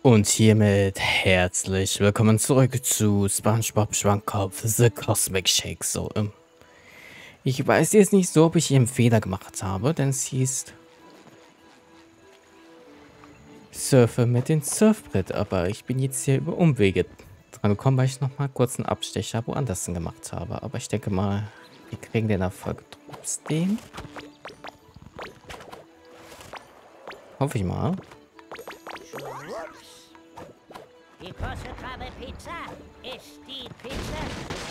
Und hiermit herzlich willkommen zurück zu SpongeBob Schwammkopf The Cosmic Shake. Ich weiß jetzt nicht so, ob ich hier einen Fehler gemacht habe, denn es hieß Surfe mit dem Surfbrett, aber ich bin jetzt hier über Umwege dran gekommen, weil ich nochmal kurz einen Abstecher woanders hin gemacht habe. Aber ich denke mal, wir kriegen den Erfolg trotzdem. Hoffe ich mal. Die große Krabbe Pizza ist die Pizza.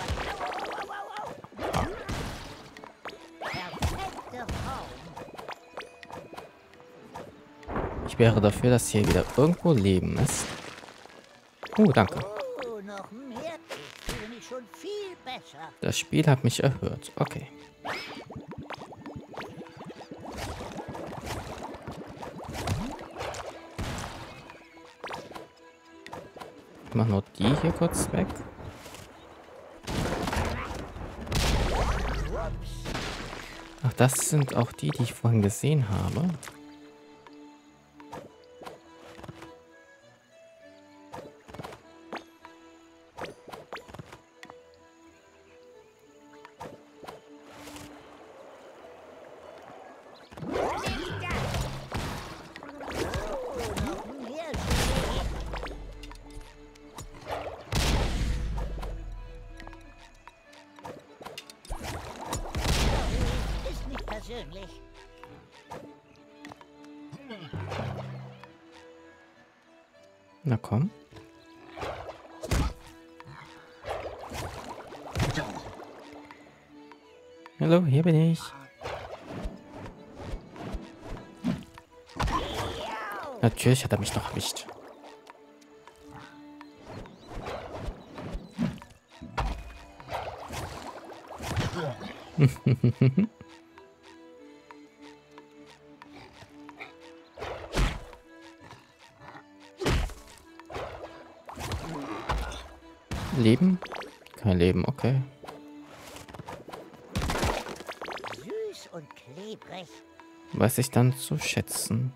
Perfekte Form. Ich wäre dafür, dass hier wieder irgendwo Leben ist. Danke. Oh, noch mehr. Ich fühle mich schon viel besser. Das Spiel hat mich erhört. Okay. Ich mach nur die hier kurz weg. Ach, das sind auch die, die ich vorhin gesehen habe. Ist nicht persönlich. Na komm. Hallo, hier bin ich. Natürlich hat er mich noch erwischt. Leben? Kein Leben, okay. Süß und klebrig. Weiß ich dann zu schätzen.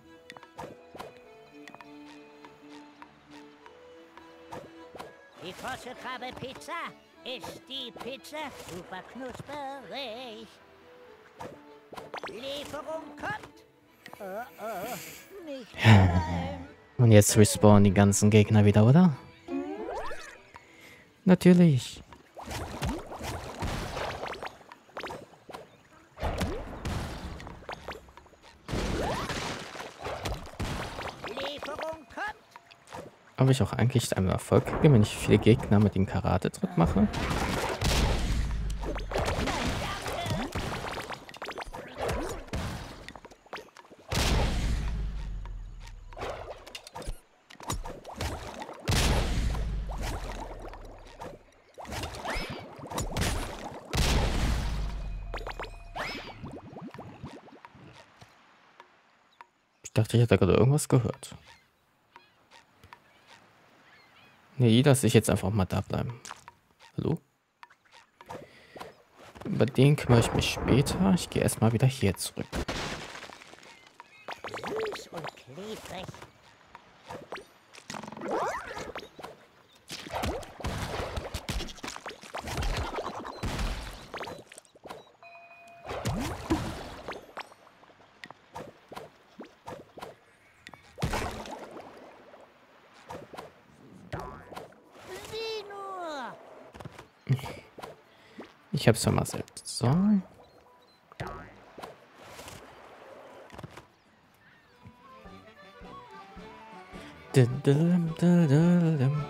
Die große Krabbe Pizza ist die Pizza. Super knusperig. Lieferung kommt. Oh, nicht rein. Und jetzt respawnen die ganzen Gegner wieder, oder? Natürlich. Lieferung kommt. Habe ich auch eigentlich einen Erfolg gegeben, wenn ich viele Gegner mit dem Karate-Tritt mache? Ich dachte, ich hätte gerade irgendwas gehört. Nee, lasse ich jetzt einfach mal da bleiben. Hallo? Über den kümmere ich mich später. Ich gehe erstmal wieder hier zurück. Süß und klebrig. Sieh nur. Ich habe es vermasselt. So. Dum.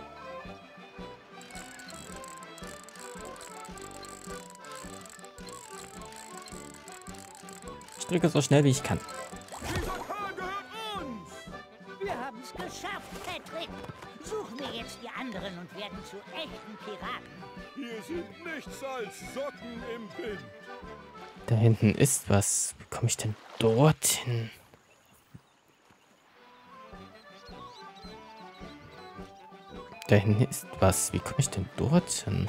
Ich drücke so schnell wie ich kann. Dieser Kahn gehört uns! Wir haben es geschafft, Patrick. Suchen wir jetzt die anderen und werden zu echten Piraten. Hier sind nichts als Socken im Wind. Da hinten ist was. Wie komme ich denn dorthin? Da hinten ist was. Wie komme ich denn dorthin?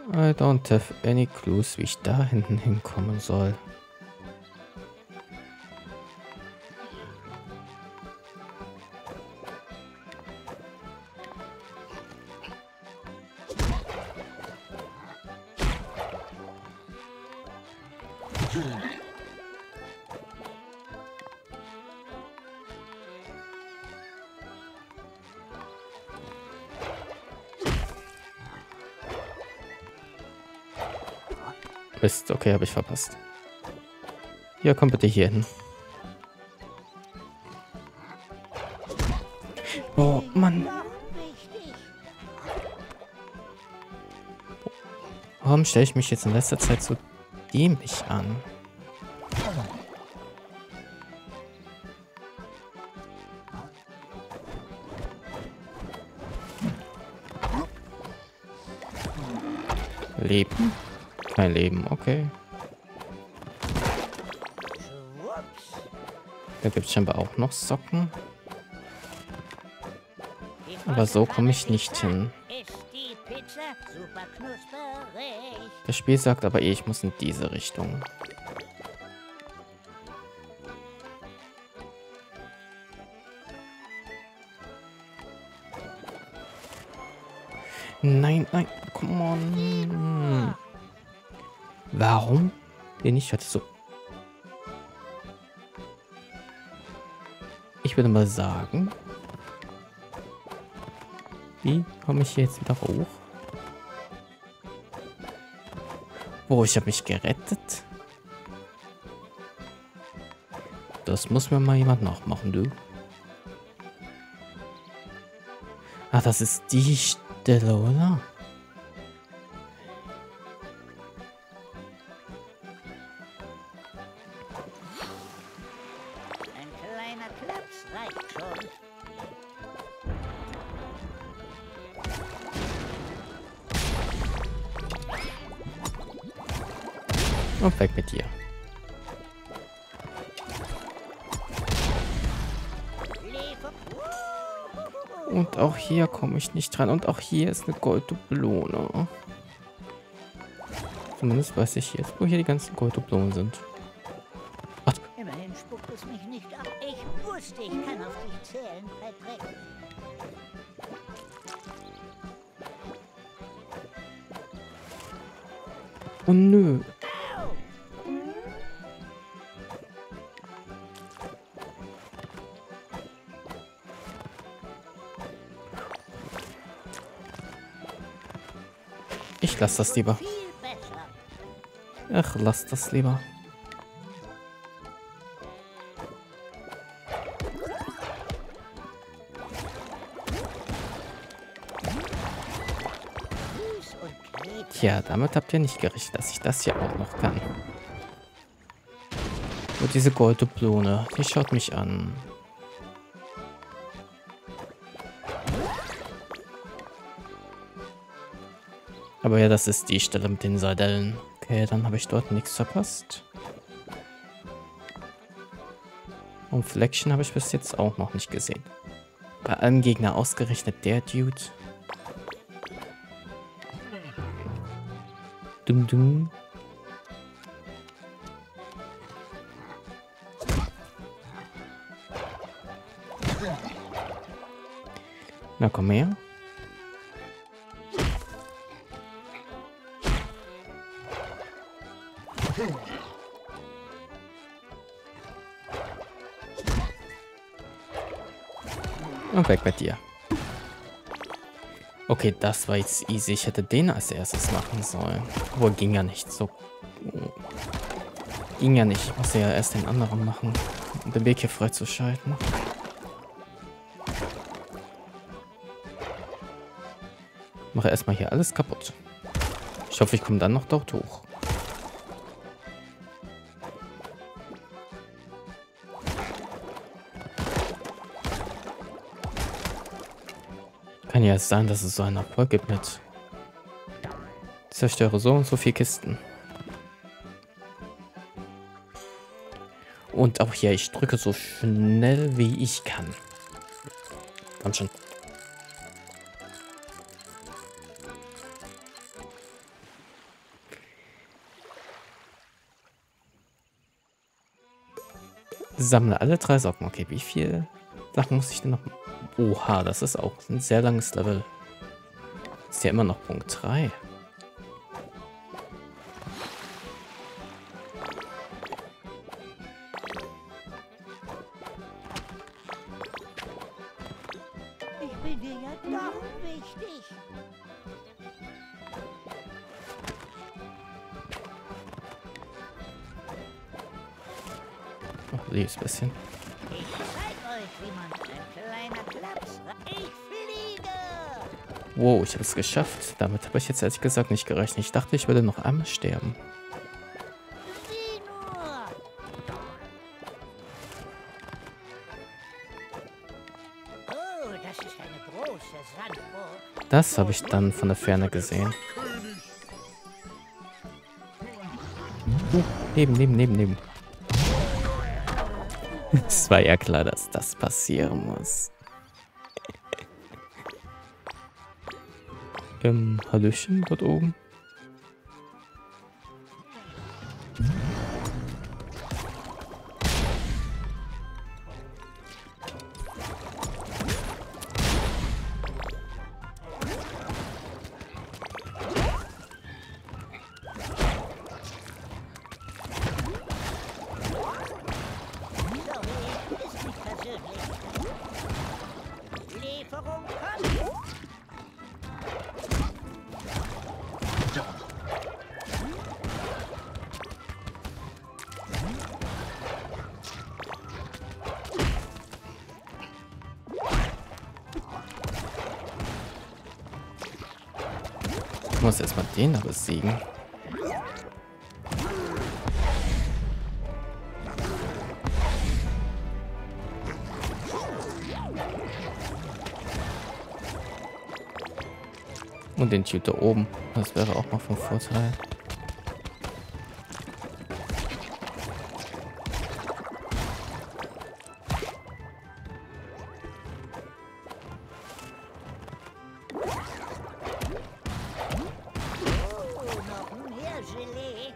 I don't have any clues, wie ich da hinten hinkommen soll. Mist, okay, habe ich verpasst. Ja, komm bitte hier hin. Oh, Mann. Noch wichtig. Warum stelle ich mich jetzt in letzter Zeit so dämlich an? Leben? Kein Leben, okay. Schwupps. Da gibt es scheinbar auch noch Socken. Die Aber so komme ich Frostpfanne nicht ist da. hin. Ist die Pizza super knusperig? Das Spiel sagt aber eh, ich muss in diese Richtung. Nein, nein, come on. Warum? Den ich hatte so. Ich würde mal sagen. Wie komme ich hier jetzt wieder hoch? Oh, ich habe mich gerettet. Das muss mir mal jemand nachmachen, du. Ah, das ist die Stelle, oder? Ein kleiner Klaps reicht schon. Und weg mit dir. Liefer. Und auch hier komme ich nicht dran. Und auch hier ist eine Golddubelone. Zumindest weiß ich jetzt, wo hier die ganzen Golddublonen sind. Ach, Immerhin spuckt es mich nicht ab. Ich wusste, ich kann auf dich zählen, Patrick. oh nö. Ich lasse das lieber. Viel besser. Ach, lass das lieber. Süß und klebrig. Tja, damit habt ihr nicht gerechnet, dass ich das hier auch noch kann. Und diese Golddublone, die schaut mich an. Aber ja, das ist die Stelle mit den Sardellen. Okay, dann habe ich dort nichts verpasst. Und Flexion habe ich bis jetzt auch noch nicht gesehen. Bei allen Gegner ausgerechnet der Dude. Dum dum. Na komm her. Und weg mit dir. Okay, das war jetzt easy. Ich hätte den als erstes machen sollen. Aber ging ja nicht so. Ging ja nicht. Ich musste ja erst den anderen machen, um den Weg hier freizuschalten. Mache erstmal hier alles kaputt. Ich hoffe, ich komme dann noch dort hoch. Kann ja sein, dass es so einen Erfolg gibt mit zerstöre so und so viele Kisten. Und auch hier, ich drücke so schnell wie ich kann. Komm schon. Sammle alle 3 Socken. Okay, wie viel Sachen muss ich denn noch? Oha, das ist auch ein sehr langes Level. Ist ja immer noch Punkt 3. Ich bin dir ja doch wichtig. Oh, liebes bisschen. Ich zeig euch, wie man ein kleiner Klaps. Ich fliege! Wow, ich habe es geschafft. Damit habe ich jetzt ehrlich gesagt nicht gerechnet. Ich dachte, ich würde noch einmal sterben. Sieh nur! Oh, das ist eine große Sandburg. Das habe ich dann von der Ferne gesehen. Neben. Es war ja klar, dass das passieren muss. Hallöchen dort oben. Sorry, ist nicht persönlich. Lieferung kommt! Ich muss erstmal den da besiegen. Und den Typ da oben. Das wäre auch mal von Vorteil. Oh, noch mehr Gelee.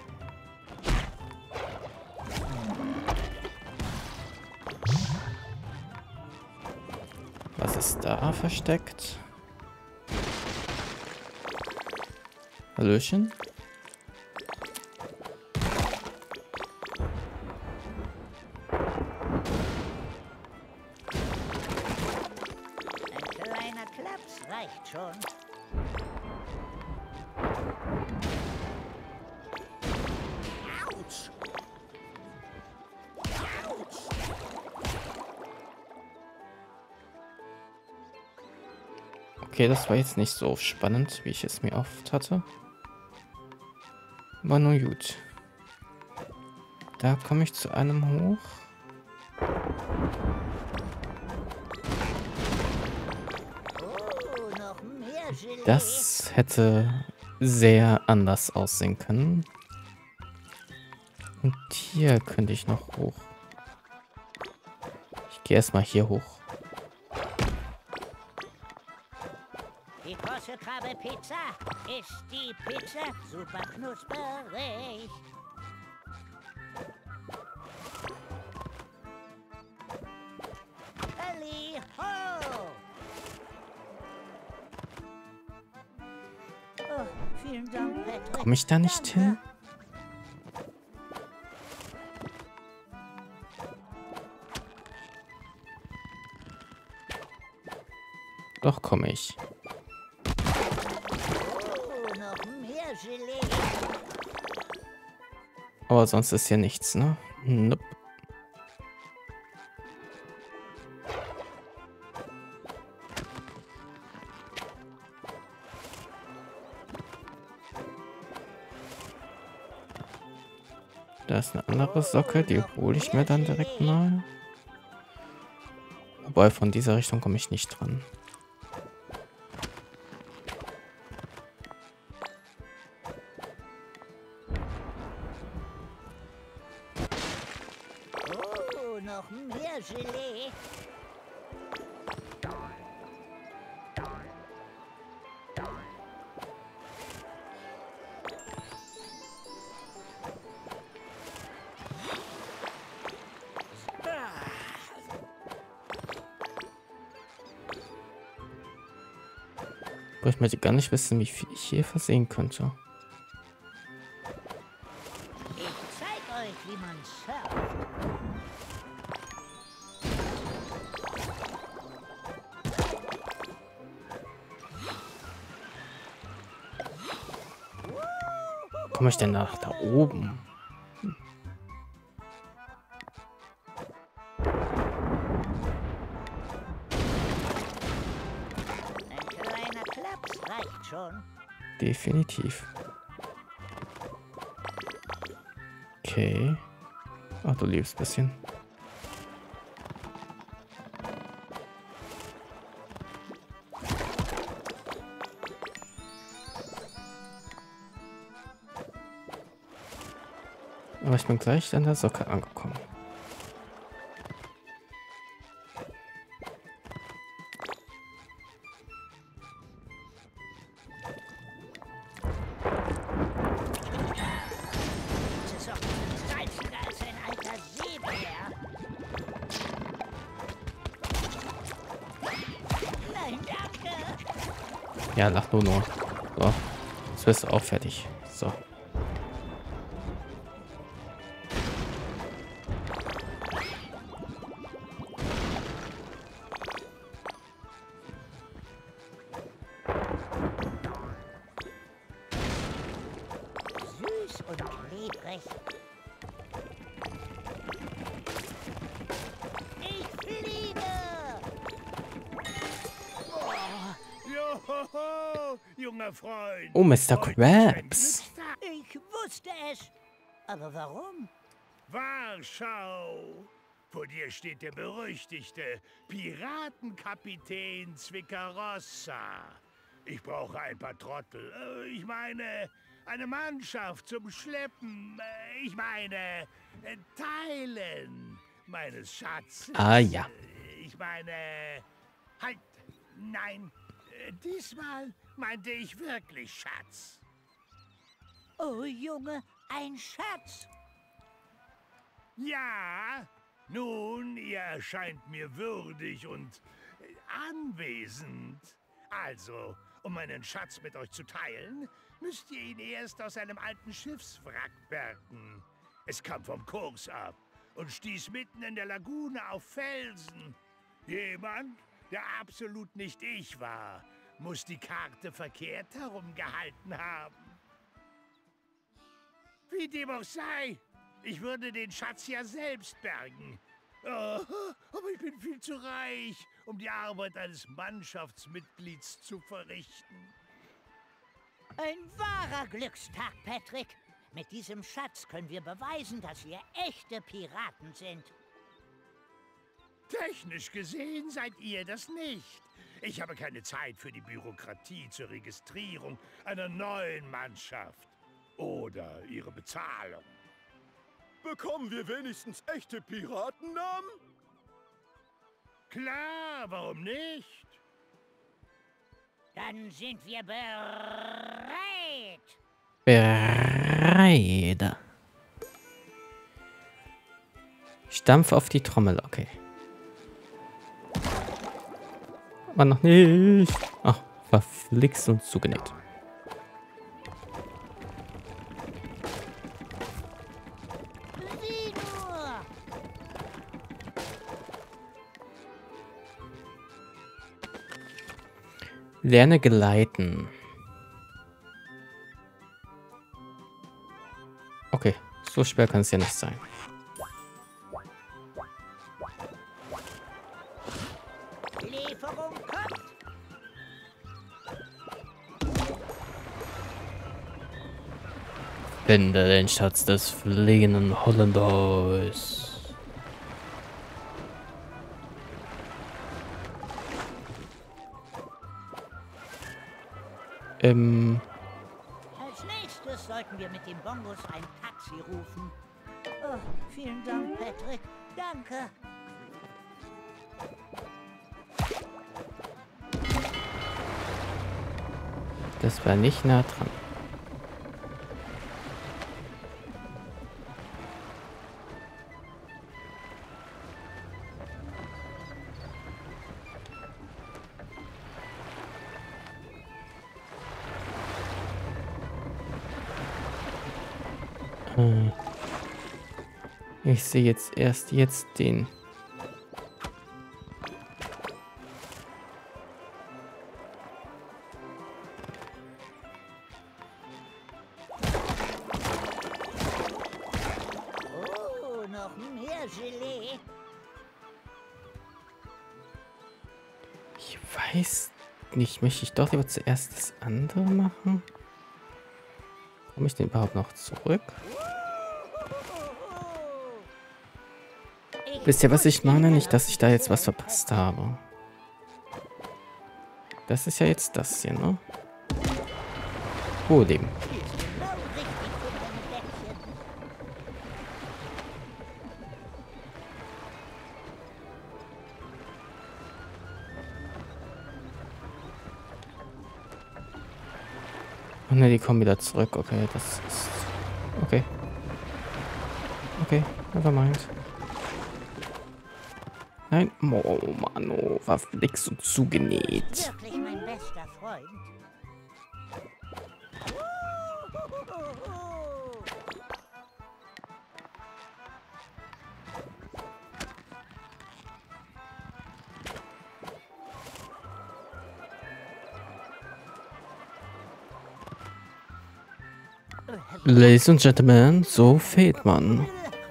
Was ist da versteckt? Hallöchen? Ein kleiner Klaps reicht schon. Autsch! Autsch! Okay, das war jetzt nicht so spannend, wie ich es mir oft hatte. War nur gut. Da komme ich zu einem hoch. Oh, noch mehr Gelee. Das hätte sehr anders aussehen können. Und hier könnte ich noch hoch. Ich gehe erstmal hier hoch. Die große Krabbe Pizza ist die Pizza super knusperig. Ali ho! Oh, vielen Dank, Patrick. Komme ich da nicht hin? Doch komme ich. Oh, noch mehr Gelee. Aber sonst ist hier nichts, ne? Nope. Da ist eine andere Socke, die hole ich mir dann direkt mal. Wobei von dieser Richtung komme ich nicht dran. Oh, noch mehr Gelee. Aber ich möchte gar nicht wissen, wie viel ich hier versehen könnte. Ich zeig euch, wie man surft. Komme ich denn nach da oben? Ein kleiner Klaps reicht schon. Definitiv. Okay. Ach, du liebst ein bisschen. Aber ich bin gleich an der Socke angekommen. Diese Socken sind salziger als ein alter Seebär. Nein, danke. Ja, lach nur. So. Jetzt bist du auch fertig. So. Süß und klebrig. Ich fliege! Johoho, junger Freund. Oh, Mr. Heute ist ein Krabs. Glückstag. Ich wusste es. Aber warum? Warschau. Vor dir steht der berüchtigte Piratenkapitän Zwickerossa. Ich brauche ein paar Trottel. Ich meine, eine Mannschaft zum Schleppen. Ich meine, Teilen meines Schatzes. Ah, ja. Ich meine, halt, nein, diesmal meinte ich wirklich Schatz. Oh, Junge, ein Schatz. Ja, nun, ihr erscheint mir würdig und anwesend. Also, um meinen Schatz mit euch zu teilen, müsst ihr ihn erst aus einem alten Schiffswrack bergen. Es kam vom Kurs ab und stieß mitten in der Lagune auf Felsen. Jemand, der absolut nicht ich war, muss die Karte verkehrt herumgehalten haben. Wie dem auch sei, ich würde den Schatz ja selbst bergen. Aber ich bin viel zu reich, um die Arbeit eines Mannschaftsmitglieds zu verrichten. Ein wahrer Glückstag, Patrick. Mit diesem Schatz können wir beweisen, dass wir echte Piraten sind. Technisch gesehen seid ihr das nicht. Ich habe keine Zeit für die Bürokratie zur Registrierung einer neuen Mannschaft. Oder ihre Bezahlung. Bekommen wir wenigstens echte Piratennamen? Klar, warum nicht? Dann sind wir bereit. Bereit. Stampf auf die Trommel, okay. Aber noch nicht. Ach, verflixt und zugenäht. Sieh nur. Lerne gleiten. Okay, so schwer kann es ja nicht sein. Lieferung kommt. Finde den Schatz des fliegenden Holländers. Als nächstes sollten wir mit dem Bongos ein Taxi rufen. Oh, vielen Dank, Patrick. Danke. Das war nicht nah dran. Hm. Ich sehe jetzt erst den. Oh, noch mehr Gelee. Ich weiß nicht, möchte ich doch lieber zuerst das andere machen? Komme ich denn überhaupt noch zurück? Wisst ihr, was ich meine? Nicht, dass ich da jetzt was verpasst habe. Das ist ja jetzt das hier, ne? Oh, Leben. Genau richtig für meine Bäckchen. Oh ne, die kommen wieder zurück. Okay, das ist... Okay. Okay, nevermind. Nein. Oh, Mann, oh, war nix so zugenäht. Wirklich mein bester Freund. Ladies and Gentlemen, so fehlt man.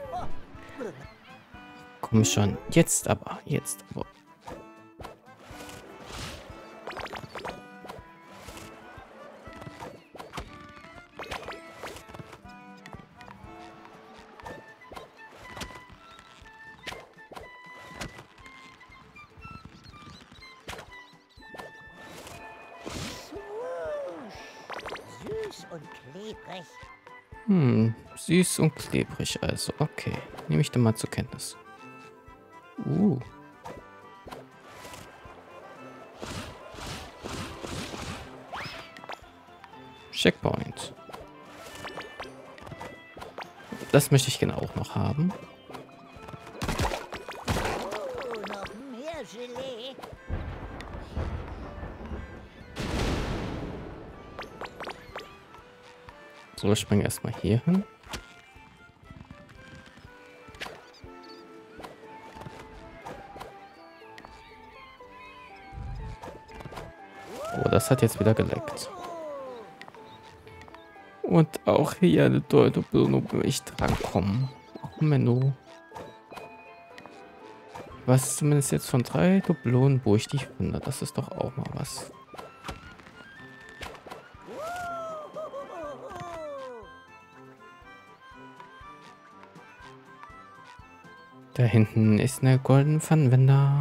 Komm schon. Jetzt aber. Jetzt aber. Süß und klebrig. Süß und klebrig also. Okay. Nehme ich dann mal zur Kenntnis. Checkpoint. Das möchte ich gerne auch noch haben. Oh, noch mehr Gelee. So, wir springen erstmal hier hin. Oh, das hat jetzt wieder geleckt. Und auch hier eine Doppelung, wo ich drankomme. Auch Menno. Was zumindest jetzt von 3 Dublonen, wo ich die finde. Das ist doch auch mal was. Da hinten ist eine goldene Pfannenwender.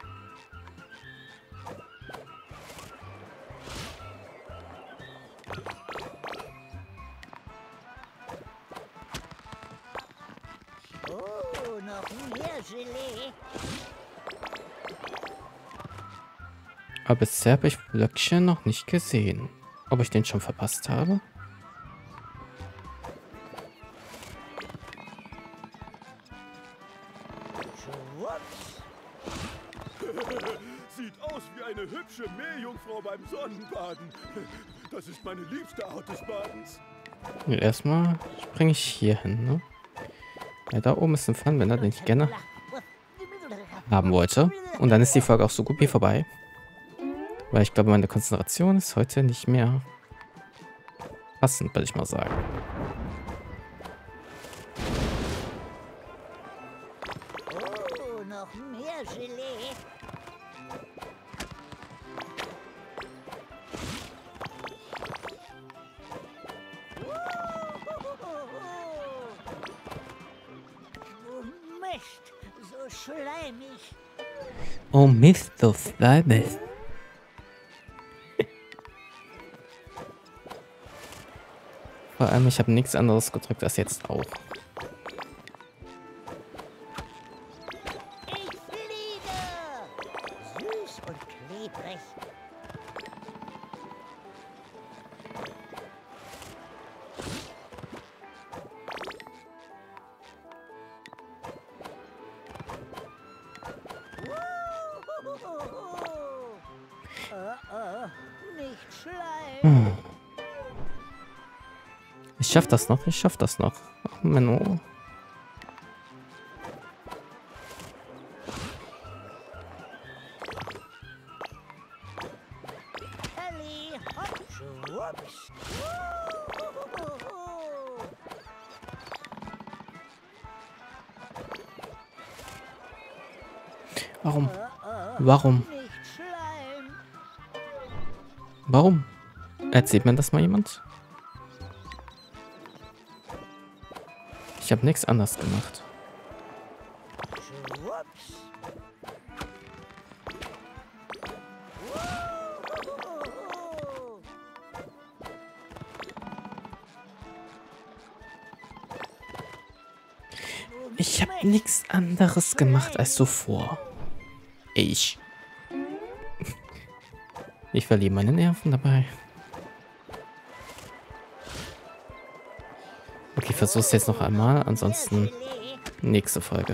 Oh, noch mehr Gelee. Aber bisher habe ich Blöckchen noch nicht gesehen. Ob ich den schon verpasst habe? Schwupps. Sieht aus wie eine hübsche Meerjungfrau beim Sonnenbaden. Das ist meine liebste Art des Badens. Und erstmal springe ich hier hin, ne? Ja, da oben ist ein Pfannenwender, den ich gerne haben wollte. Und dann ist die Folge auch so gut wie vorbei. Weil ich glaube, meine Konzentration ist heute nicht mehr passend, würde ich mal sagen. Oh, noch mehr Gelee. Oh, Mist, so schleimig. Oh Mist, so schleimig. Vor allem, ich habe nichts anderes gedrückt als jetzt auch. Ich fliege. Süß und klebrig. Oh, nicht Schleim. Ich schaff das noch, ich schaff das noch. Ach, Menno. Elli, hopp, schwupps. Warum? Warum? Nicht Schleim. Warum? Erzählt mir das mal jemand? Ich habe nichts anders gemacht. Schwupps. Ich habe nichts anderes gemacht als zuvor. Ich verliere meine Nerven dabei. Okay, versuch's jetzt noch einmal, ansonsten nächste Folge.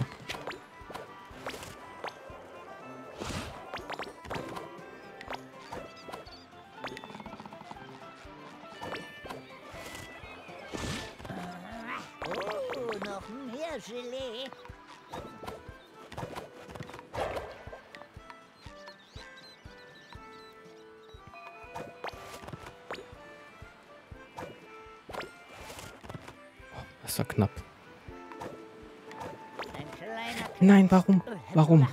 Oh, noch mehr Gelee. Das war knapp. Ein kleiner Nein, warum? Warum?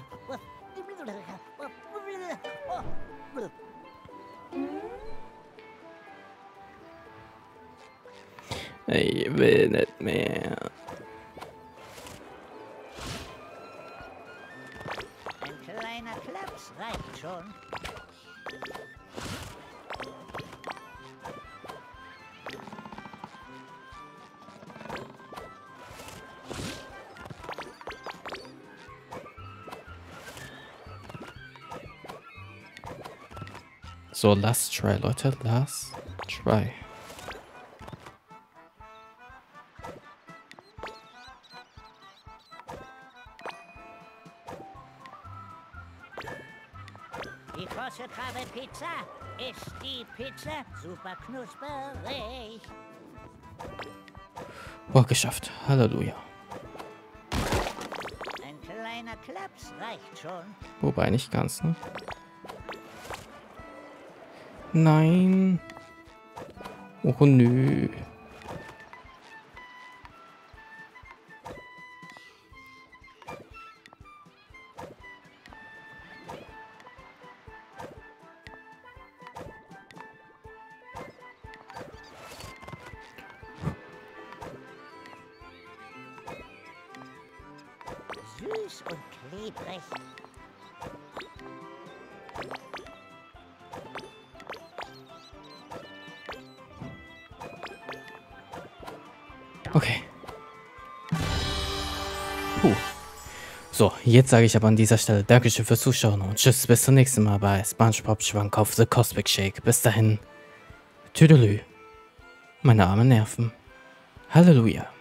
Ich will nicht mehr. Ein kleiner Klaps reicht schon. So, last try, Leute. Last try. Die große Trabe Pizza ist die Pizza super knusperig. Boah, geschafft. Halleluja. Ein kleiner Klaps reicht schon. Wobei nicht ganz, ne? Nein. Oh nö. Süß und klebrig. Okay. Puh. So, jetzt sage ich aber an dieser Stelle Dankeschön fürs Zuschauen und tschüss, bis zum nächsten Mal bei SpongeBob Schwank auf The Cosmic Shake. Bis dahin. Tüdelü. Meine armen Nerven. Halleluja.